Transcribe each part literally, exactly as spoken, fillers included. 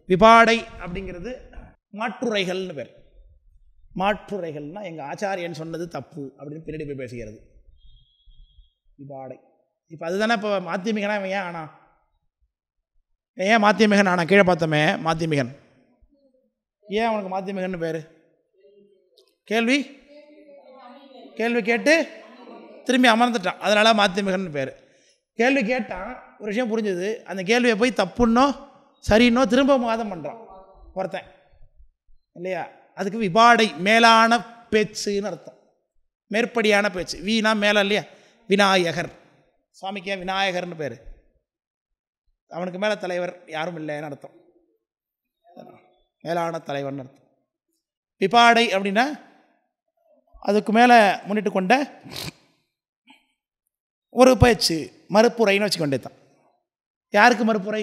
விபாடை அப்படிங்கிறது மாற்றுரைகள்னு பேர். மாற்றுரைகள்னால் எங்கள் ஆச்சாரியன் சொன்னது தப்பு அப்படின்னு பின்னாடி போய் பேசுகிறது விபாடை. இப்போ அதுதானே இப்போ மாத்தியமிகனா இவன் ஏன் ஆனா ஏன் மாத்தியமிகன் ஆனா? கீழே பார்த்தோமே மாத்தியமிகன், ஏன் அவனுக்கு மாத்தியமிகன் பேர்? கேள்வி கேள்வி கேட்டு திரும்பி அமர்ந்துட்டான், அதனால் மாத்தியமிகன் பேர். கேள்வி கேட்டான், ஒரு விஷயம் புரிஞ்சுது, அந்த கேள்வியை போய் தப்புன்னோ சரின்னோ திரும்ப வாதம் பண்ணுறான் ஒருத்தன் இல்லையா? அதுக்கு விபாடை மேலான பேச்சுன்னு அர்த்தம், மேற்படியான பேச்சு. வீணா மேலே இல்லையா? விநாயகர் சுவாமிக்கு ஏன் விநாயகர்னு பேர்? அவனுக்கு மேலே தலைவர் யாரும் இல்லைன்னு அர்த்தம், மேலான தலைவர்னு அர்த்தம். விபாடை அப்படின்னா அதுக்கு மேலே முன்னிட்டு கொண்ட ஒரு பேச்சு, மறுப்புரைன்னு வச்சுக்கொண்டே தான். யாருக்கு மறுப்புரை?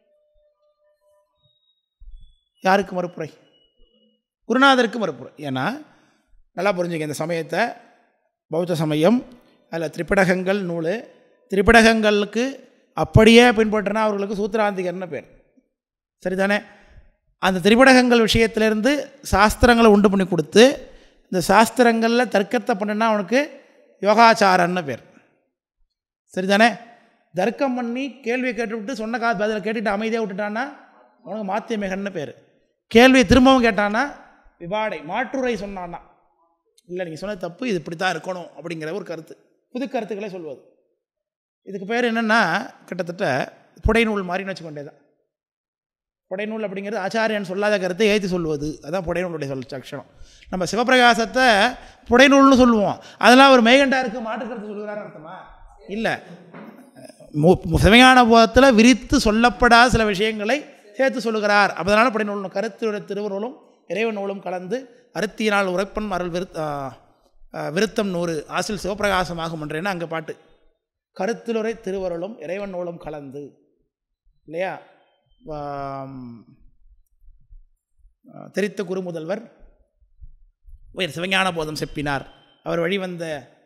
யாருக்கு மறுப்புரை? குருநாதருக்கு மறுப்புரை. ஏன்னா நல்லா புரிஞ்சுக்க, இந்த சமயத்தை பௌத்த சமயம் அதில் திரிபிடகங்கள் நூல், திரிபிடகங்களுக்கு அப்படியே பின்பற்றினா அவர்களுக்கு சூத்திராந்திகர்னு பேர், சரிதானே? அந்த திரிபிடகங்கள் விஷயத்திலேருந்து சாஸ்திரங்களை உண்டு பண்ணி கொடுத்து இந்த சாஸ்திரங்களில் தர்க்கத்தை பண்ணினா அவனுக்கு யோகாச்சாரன்னு பேர், சரிதானே? தர்க்கம் பண்ணி கேள்வியை கேட்டுவிட்டு சொன்ன கா பதில் கேட்டுட்டு அமைதியாக விட்டுட்டான்னா அவனுக்கு மாத்தியமிகன்னு பேர். கேள்வியை திரும்பவும் கேட்டான்னா விபாடை, மாற்றுரை சொன்னான்னா இல்லை நீங்கள் சொன்ன தப்பு, இது இப்படி தான் இருக்கணும் அப்படிங்கிற ஒரு கருத்து, புது கருத்துக்களை சொல்வது. இதுக்கு பேர் என்னென்னா கிட்டத்தட்ட புடைநூல் மாதிரின்னு வச்சுக்கொண்டே தான். புடைநூல் அப்படிங்கிறது ஆச்சாரியன் சொல்லாத கருத்தை ஏற்றி சொல்வது, அதுதான் புடைநூலுடைய சொல் லட்சணம். நம்ம சிவபிரகாசத்தை புடைநூல்னு சொல்லுவோம், அதெல்லாம் ஒரு மேகண்டாருக்கு மாற்று கருத்து சொல்கிறாருன்னு அர்த்தமா? இல்லை, சிவஞான போதத்தில் விரித்து சொல்லப்படாத சில விஷயங்களை சேர்த்து சொல்லுகிறார், அதனால் புடைநூல். கருத்துடைய திருவருளும் இறைவன் நூலும் கலந்து அருத்தியினால் உரைப்பன் அருள் விருத் விருத்தம் நூறு ஆசில் சிவபிரகாசமாகும் என்றேன்னு அங்கே பாட்டு. கருத்திலுரை திருவருளும் இறைவன் நூலும் கலந்து இல்லையா? தெரித்த குரு முதல்வர் உயர் சிவஞான போதம் செப்பினார், அவர் வழிவந்த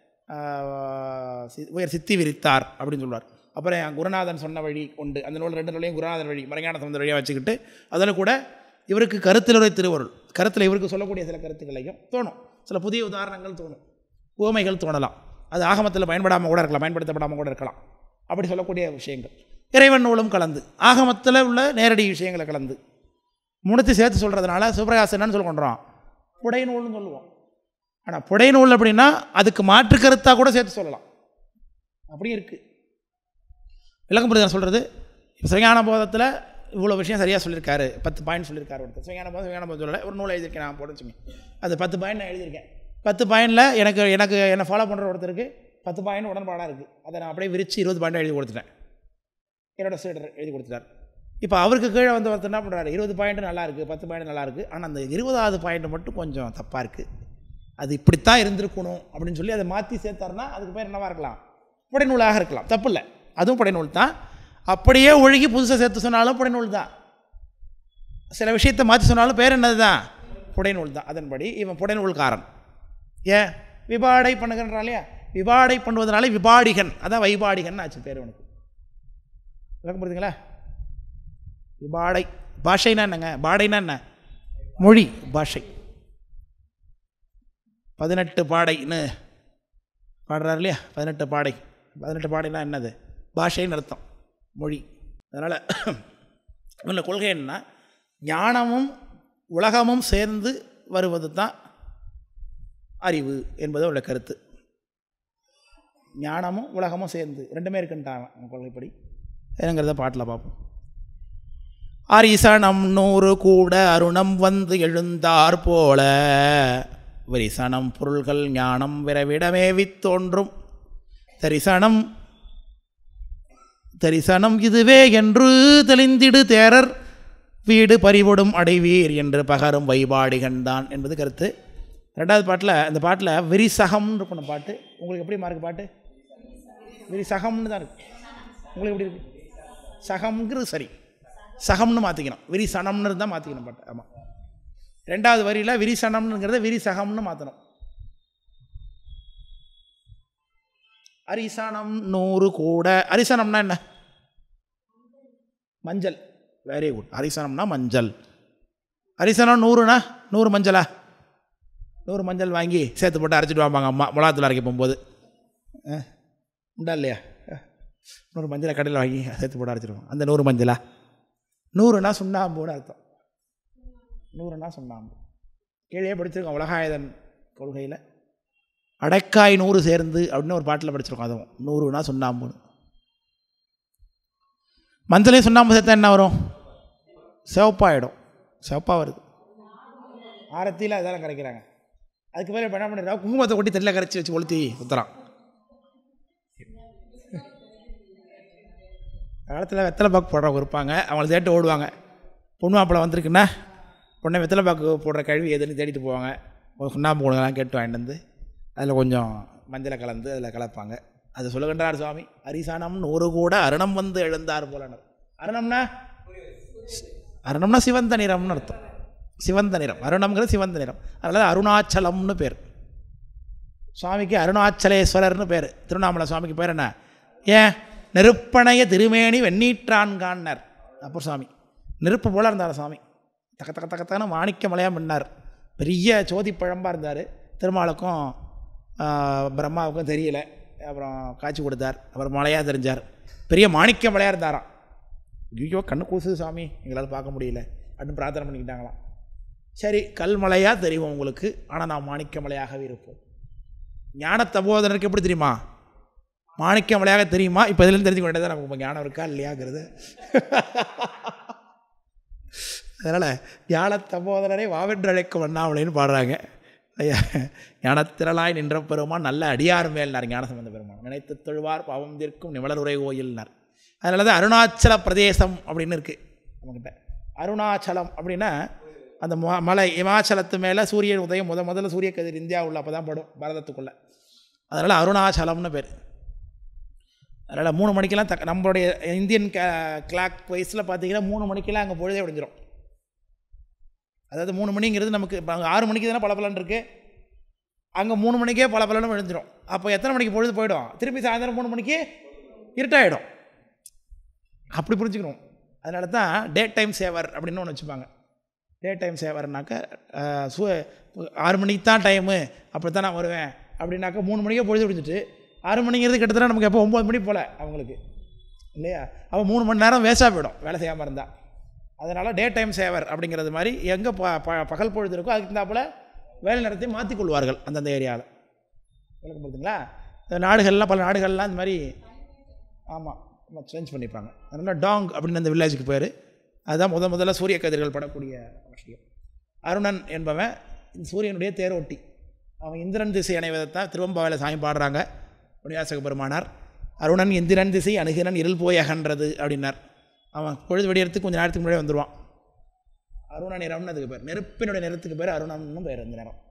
உயர் சித்தி விரித்தார் அப்படின்னு சொல்லுவார். அப்புறம் என் குருநாதன் சொன்ன வழி உண்டு, அந்த நூல் ரெண்டு நூலையும் குருநாதன் வழி மறைஞான சம்பந்தர் வழியாக வச்சுக்கிட்டு அதில் கூட இவருக்கு கருத்திலுரை திருவருள், கருத்தில் இவருக்கு சொல்லக்கூடிய சில கருத்துக்களையும் தோணும், சில புதிய உதாரணங்கள் தோணும், உவமைகள் தோணலாம். அது ஆகமத்தில் பயன்படாமல் கூட இருக்கலாம், பயன்படுத்தப்படாமல் கூட இருக்கலாம். அப்படி சொல்லக்கூடிய விஷயங்கள் இறைவன் நூலும் கலந்து, ஆகமத்தில் உள்ள நேரடி விஷயங்களை கலந்து மூணுத்தி சேர்த்து சொல்கிறதுனால சிவபிரகாசம் என்னன்னு சொல்ல கொண்டுறோம்? புடைநூல்னு சொல்லுவோம். ஆனால் புடைநூல் அப்படின்னா அதுக்கு மாற்று கருத்தாக கூட சேர்த்து சொல்லலாம், அப்படி இருக்குது. விளக்கம் புரியுது நான் சொல்கிறது? இப்போ சிவஞான போதத்தில் இவ்வளோ விஷயம் சரியாக சொல்லியிருக்காரு, பத்து பாயிண்ட் சொல்லியிருக்காரு ஒருத்தர். சிவஞான போதம் சிவஞான போதத்தில் ஒரு நூலை எழுதியிருக்கேன் நான் போட வச்சுங்க, அது பத்து பாயிண்ட் நான் எழுதியிருக்கேன். பத்து பாயிண்டில் எனக்கு எனக்கு என்னை ஃபாலோ பண்ணுற ஒருத்தருக்கு பத்து பாயிண்ட் உடன்பாடாக இருக்குது, அதை நான் அப்படியே விரித்து இருபது பாயிண்ட் எழுதி கொடுத்துட்டேன், என்னோட சீடர் எழுதி கொடுத்துட்டார். இப்போ அவருக்கு கீழே வந்து ஒருத்தர் என்ன பண்ணுறாரு, இருபது பாயிண்ட் நல்லா இருக்குது, பத்து பாயிண்ட் நல்லா இருக்குது, ஆனால் அந்த இருபதாவது பாயிண்ட் மட்டும் கொஞ்சம் தப்பாக இருக்குது, அது இப்படித்தான் இருந்திருக்கணும் அப்படின்னு சொல்லி அதை மாற்றி சேர்த்தாருன்னா அதுக்கு பேர் என்னவாக இருக்கலாம்? புடைநூலாக இருக்கலாம், தப்பு இல்லை, அதுவும் புடைநூல் தான். அப்படியே ஒழுகி புதுசாக சேர்த்து சொன்னாலும் புடைநூல் தான், சில விஷயத்தை மாற்றி சொன்னாலும் பேர் என்னது தான்? புடைநூல் தான். அதன்படி இவன் புடைநூல்காரன். ஏன் விபாடை பண்ணுகிறான் இல்லையா? விபாடை பண்ணுவதனால விபாடிகன், அதான் வைபாடிகன் ஆச்சு பேர் உனக்கு. விளக்கம் புரியுதுங்களா? விபாடை பாஷைனா என்னங்க? பாடைனா என்ன? மொழி, பாஷை. பதினெட்டு பாடைன்னு பாடுறாரு இல்லையா? பதினெட்டு பாடை, பதினெட்டு பாடைனா என்னது? பாஷைன்னு அர்த்தம், மொழி. அதனால் உள்ள கொள்கை என்ன? ஞானமும் உலகமும் சேர்ந்து வருவது தான் அறிவு என்பது உள்ள கருத்து. ஞானமும் உலகமும் சேர்ந்து ரெண்டுமே இருக்குன்ட்டாங்க கொள்கைப்படி. என்னங்கிறத பாட்டில் பார்ப்போம். அரிசனம் நூறு கூட அருணம் வந்து எழுந்தார் போல விரிசனம் பொருள்கள் ஞானம் விரவிடமேவி தோன்றும் தரிசனம் தரிசனம் இதுவே என்று தெளிந்திடு தேரர் வீடு பறிபொடும் அடைவீர் என்று பகரும் வைபாடிகன் தான் என்பது கருத்து. ரெண்டாவது பாட்டில், இந்த பாட்டில் விரிசகம்னு இருக்கணும் பாட்டு. உங்களுக்கு எப்படி மார்க்கு பாட்டு? விரிசகம்னு தான் இருக்குது. உங்களுக்கு எப்படி இருக்குது? சகம்ங்கிறது சரி, சகம்னு மாற்றிக்கணும், விரிசனம்னு இருந்தால் மாற்றிக்கணும் பாட்டு. ஆமாம், ரெண்டாவது வரியில் விரிசனம்ங்கிறத விரிசகம்னு மாற்றணும். அரிசனம் நூறு கூட, அரிசனம்னா என்ன? மஞ்சள், வெரி குட். அரிசனம்னா மஞ்சள். அரிசனம் நூறுனா நூறு மஞ்சளா? நூறு மஞ்சள் வாங்கி சேர்த்து போட்டு அரைச்சிட்டு வாம்பாங்க அம்மா மிளகாத்தூள் அரைக்க போகும்போது. உண்டா இல்லையா? நூறு மஞ்சளை கடையில் வாங்கி சேர்த்து போட்டு அரைச்சிடுவோம். அந்த நூறு மஞ்சளா? நூறுனா சுண்ணாம்புன்னு அர்த்தம். நூறுனா சுண்ணாம்பு. கீழே படிச்சிருக்கோம் உலகாயுதன் கொள்கையில். அடைக்காய் நூறு சேர்ந்து அப்படின்னு ஒரு பாட்டில் படிச்சிருக்கோம். அதுவும் நூறுனா சுண்ணாம்புன்னு. மஞ்சளையும் சுண்ணாம்பு சேர்த்தா என்ன வரும்? சிவப்பாயிடும். சிவப்பாக வருது. ஆரத்தியில் அதெல்லாம் கரைக்கிறாங்க. அதுக்கு மேலே என்ன பண்ணுறா, குங்குமத்தை கொட்டி தெரியல கரைச்சி வச்சு கொளுத்தி ஊற்றுறான். காலத்தில் வெத்தலை பாக்கு போடுறவங்க இருப்பாங்க. அவங்கள தேட்டு ஓடுவாங்க. பொண்ணு மாப்பிள்ளை வந்திருக்குன்னா பொண்ணை வெத்தலை பாக்கு போடுற கழுவி எதுன்னு தேடிட்டு போவாங்க. ஒரு சுண்ணாம்பு கொடுங்கலாம் கேட்டு வாங்கிட்டு வந்து அதில் கொஞ்சம் மஞ்சளை கலந்து அதில் கலப்பாங்க. அது சொல்லுகின்றார் சுவாமி. அரிசானம் நூறு கூட அருணம் வந்து எழுந்தார் போலனர். அருணம்னா அருணம்னா சிவந்த நிறம்னு அர்த்தம். சிவந்த நிறம். அருணம்ங்கிறது சிவந்த நிறம். அதனால அருணாச்சலம்னு பேர். சுவாமிக்கு அருணாச்சலேஸ்வரர்னு பேர். திருவண்ணாமலை சுவாமிக்கு பேர் என்ன? ஏன்? நெருப்பணைய திருமேனி வெண்ணீற்றான்கான்னர். அப்போ சுவாமி நெருப்பு போல இருந்தார் சுவாமி. தக்க தக்க தக்கத்தான மாணிக்க மலையாக பண்ணார். பெரிய சோதி பழம்பாக இருந்தார். திருமாலுக்கும் பிரம்மாவுக்கும் தெரியல. அப்புறம் காட்சி கொடுத்தார். அப்புறம் மலையாக தெரிஞ்சார். பெரிய மாணிக்க மலையாக இருந்தாராம். ஐயோ கண்ணு கூசுது சாமி, எங்களால் பார்க்க முடியல அப்படின்னு பிரார்த்தனை பண்ணிக்கிட்டாங்களாம். சரி, கல்மலையாக தெரியும் உங்களுக்கு, ஆனால் நான் மாணிக்க மலையாகவே இருப்போம். ஞான தபோதனருக்கு எப்படி தெரியுமா? மாணிக்க மலையாக தெரியுமா? இப்போ இதுலேருந்து தெரிஞ்சுக்க வேண்டியதான் நமக்கு இப்போ ஞானம் இருக்கா இல்லையாங்கிறது. அதனால் ஞான தபோதனரை வாவென்று அழைக்க வண்ணாமலைன்னு பாடுறாங்க. ஞானத்திரளாய் நின்ற பெருமான் நல்ல அடியார் மேல்னார் ஞானசம்பந்த பெருமான். நினைத்து தொழுவார் பாவம் தீர்க்கும் நிமலர் உரை கோயில்னார். அதனால தான் அருணாச்சல பிரதேசம் அப்படின்னு இருக்குது நம்மக்கிட்ட. அருணாச்சலம் அப்படின்னா அந்த மலை இமாச்சலத்து மேலே சூரியன் உதயம் முத முதல்ல சூரிய கதிர் இந்தியா உள்ள அப்போ தான் படும் பாரதத்துக்குள்ளே. அதனால் அருணாச்சலம்னு பேர். அதனால் மூணு மணிக்கெல்லாம் த நம்மளுடைய இந்தியன் க கிளாக் வைஸில் பார்த்தீங்கன்னா மூணு மணிக்கெல்லாம் அங்கே பொழுதே விடிஞ்சிடும். அதாவது மூணு மணிங்கிறது நமக்கு இப்போ அங்கே ஆறு மணிக்கு தானே பல பலன் இருக்குது. அங்கே மூணு மணிக்கே பல பலனும் விழுந்துடும். அப்போ எத்தனை மணிக்கு பொழுது போயிடும்? திருப்பி சாயந்தரம் மூணு மணிக்கு இருட்டாயிடும். அப்படி புரிஞ்சுக்கணும். அதனால தான் டே டைம் சேவர் அப்படின்னு ஒன்று வச்சுப்பாங்க. டே டைம் சேவர்னாக்க சு ஆறு மணிக்கு தான் டைமு, அப்படி தான் நான் வருவேன் அப்படின்னாக்கா மூணு மணிக்கே பொழுது விடிஞ்சிட்டு ஆறு மணிங்கிறது கிட்டத்தட்ட நமக்கு எப்போ ஒம்பது மணி போல் அவங்களுக்கு இல்லையா? அப்போ மூணு மணி நேரம் வேஸ்ட்டாக போயிடும் வேலை செய்யாமல் இருந்தால். அதனால் டே டைம் சேவர் அப்படிங்கிறது மாதிரி எங்கே ப ப பகல் பொழுது இருக்கோ அதுக்கு இருந்தாப்புல வேலை நேரத்தையும் மாற்றிக்கொள்வார்கள் அந்தந்த ஏரியாவில். விளக்கம் பார்த்தீங்களா? இந்த நாடுகள்லாம் பல நாடுகள்லாம் இந்த மாதிரி ஆமாம் சேஞ்ச் பண்ணிப்பாங்க. அதனால் டாங் அப்படின்னு அந்த வில்லேஜுக்கு பேர். அதுதான் முத முதல்ல சூரிய கதிர்கள் படக்கூடிய விஷயம். அருணன் என்பவன் சூரியனுடைய தேரோட்டி. அவன் இந்திரன் திசை அணைவதைத்தான் திருவம்பாவையில் சாமி பாடுறாங்க முனியாசக பெருமானார். அருணன் இந்திரன் திசை அணுகினன் இருள் போய் அகன்றது அப்படின்னார். அவன் பொழுது வெடியறதுக்கு கொஞ்சம் நேரத்துக்கு முன்னாடியே வந்துடுவான். அருண நிறம்னு அதுக்கு பேர். நெருப்பினுடைய நிறத்துக்கு பேர் அருணம்னு பேர். அந்த நிறம்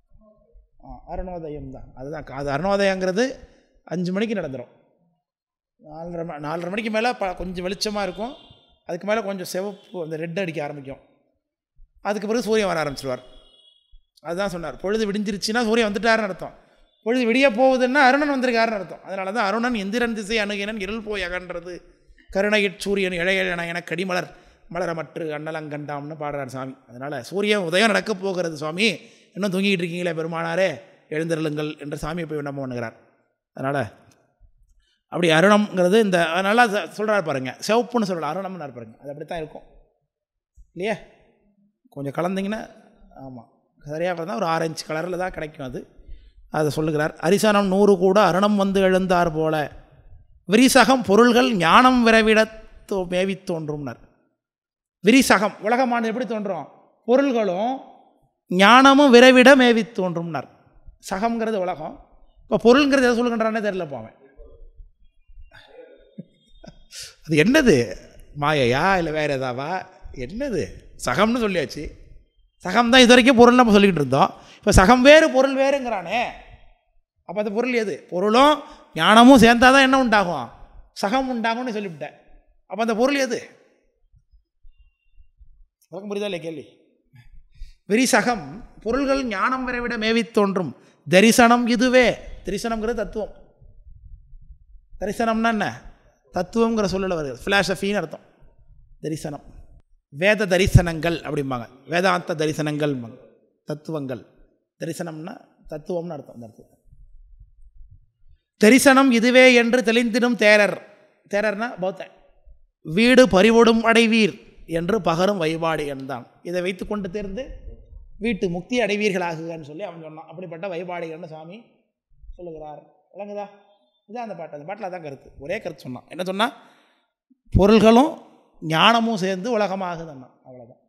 அருணோதயம் தான். அதுதான் அது அருணோதயங்கிறது அஞ்சு மணிக்கு நடந்துடும். நாலரை ம நாலரை மணிக்கு மேலே ப கொஞ்சம் வெளிச்சமாக இருக்கும். அதுக்கு மேலே கொஞ்சம் சிவப்பு அந்த ரெட் அடிக்க ஆரம்பிக்கும். அதுக்கு பிறகு சூரியன் வர ஆரம்பிச்சிடுவார். அதுதான் சொன்னார், பொழுது விடிஞ்சிருச்சுன்னா சூரியன் வந்துட்டாருன்னு அர்த்தம். பொழுது விடிய போகுதுன்னா அருணன் வந்திருக்காருன்னு அர்த்தம். அதனால தான் அருணன் இந்திரன் திசை அணுகினன் இருள் போய் அகன்றது கருணையிற் சூரியன் இழையன என கடிமலர் மலரமற்று அண்ணலங்கண்டாம்னு பாடுறார் சாமி. அதனால் சூரியன் உதயம் நடக்க போகிறது சுவாமி, இன்னும் தூங்கிக்கிட்டு இருக்கீங்களே பெருமானாரே எழுந்தருளுங்கள் என்று சாமியை போய் விண்ணப்பம் பண்ணுகிறார். அதனால் அப்படி அருணம்ங்கிறது இந்த நல்லா சொல்கிறார் பாருங்கள். சிவப்புன்னு சொல்லலாம், அருணம்னு பாருங்க. அது அப்படி தான் இருக்கும் இல்லையா? கொஞ்சம் கலந்திங்கன்னா ஆமாம் சரியாக இருந்தால் ஒரு ஆரஞ்சு கலரில் தான் கிடைக்கும். அது அதை சொல்லுகிறார். அரிசனம் நூறு கூட அருணம் வந்து எழுந்தார் போல விரிசகம் பொருள்கள் ஞானம் விரைவிட தோ மேவி தோன்றும்னார். விரிசகம் உலகமானது எப்படி தோன்றும்? பொருள்களும் ஞானமும் விரைவிட மேவி தோன்றும்னார். சகம்ங்கிறது உலகம். இப்போ பொருள்ங்கிறது எதை சொல்லுகின்றானே தெரியல போவேன். அது என்னது? மாயையா இல்லை வேறு எதாவா? என்னது? சகம்னு சொல்லியாச்சு. சகம் தான் இது வரைக்கும் பொருள் நம்ம சொல்லிக்கிட்டு இருந்தோம். இப்போ சகம் வேறு பொருள் வேறுங்கிறானே. அப்போ அந்த பொருள் எது? பொருளும் ஞானமும் சேர்ந்தால் தான் என்ன உண்டாகும்? சகம் உண்டாகும்னு சொல்லிவிட்டேன். அப்போ அந்த பொருள் எது? உனக்கு புரியுதா இல்லை கேள்வி? விரிசகம் பொருள்கள் ஞானம் விரைவிட மேவி தோன்றும் தரிசனம் இதுவே. தரிசனம்ங்கிறது தத்துவம். தரிசனம்னா என்ன? தத்துவங்கிற சொல்லல வருது. ஃபிலாசபின்னு அர்த்தம். தரிசனம் வேத தரிசனங்கள் அப்படிம்பாங்க, வேதாந்த தரிசனங்கள், தத்துவங்கள். தரிசனம்னா தத்துவம்னு அர்த்தம். அந்த அர்த்தம் தரிசனம் இதுவே என்று தெளிந்திடும் தேரர். தேரர்னா பௌத்தன். வீடு பறிவோடும் அடைவீர் என்று பகரும் வைபாடு என்றான். இதை வைத்து கொண்டு தேர்ந்து வீட்டு முக்தி அடைவீர்களாகுகன்னு சொல்லி அவன் சொன்னான். அப்படிப்பட்ட வைபாடுகள்னு சாமி சொல்லுகிறார். விளங்குதா? இதுதான் அந்த பாட்டு. அந்த பாட்டில் தான் கருத்து, ஒரே கருத்து சொன்னான். என்ன சொன்னால், பொருள்களும் ஞானமும் சேர்ந்து உலகமாகுதுன்னா, அவ்வளோதான்.